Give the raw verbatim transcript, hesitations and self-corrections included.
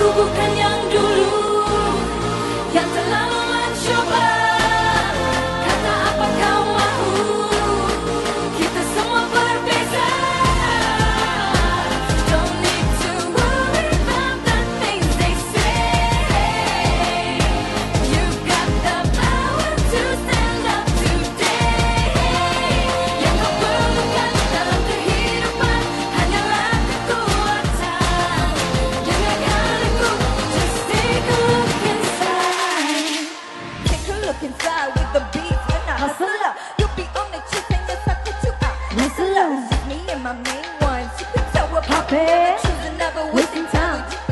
bukan yang dulu, yang terlalu mencoba. Kata apa kau mahu, kita semua berbeza. Don't need to worry about the things they say. You've got the power to stand up today. Yang kau perlukan dalam kehidupan hanyalah kekuatan. Jangan ragu, just take a look inside. Take a look inside with the beat. You're not hustler, you'll be on the cheap and you're stuck that you are hustler. It's just me and my main ones. You can tell we're poppin', choosing never wasting time.